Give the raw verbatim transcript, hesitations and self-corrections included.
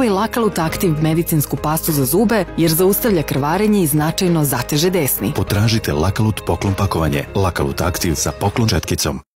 Probaj Lakalut Active medicinsku pastu za zube jer zaustavlja krvarenje i značajno zateže desni. Potražite Lakalut poklon pakovanje. Lakalut Active sa poklon četkicom.